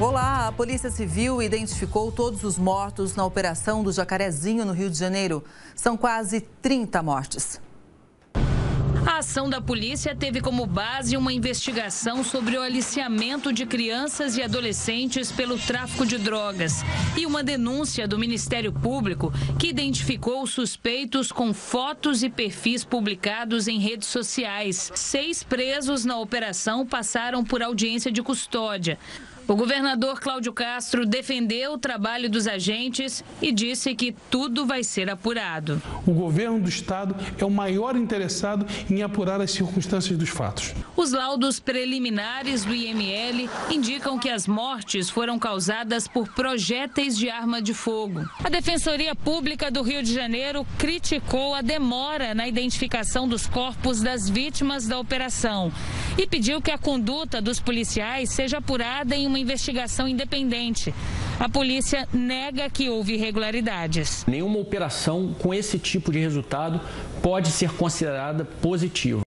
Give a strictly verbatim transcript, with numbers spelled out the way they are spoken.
Olá, a Polícia Civil identificou todos os mortos na operação do Jacarezinho, no Rio de Janeiro. São quase trinta mortes. A ação da polícia teve como base uma investigação sobre o aliciamento de crianças e adolescentes pelo tráfico de drogas e uma denúncia do Ministério Público que identificou suspeitos com fotos e perfis publicados em redes sociais. Seis presos na operação passaram por audiência de custódia. O governador Cláudio Castro defendeu o trabalho dos agentes e disse que tudo vai ser apurado. O governo do estado é o maior interessado em apurar as circunstâncias dos fatos. Os laudos preliminares do I M L indicam que as mortes foram causadas por projéteis de arma de fogo. A Defensoria Pública do Rio de Janeiro criticou a demora na identificação dos corpos das vítimas da operação e pediu que a conduta dos policiais seja apurada em uma investigação independente. A polícia nega que houve irregularidades. Nenhuma operação com esse tipo de resultado pode ser considerada positiva.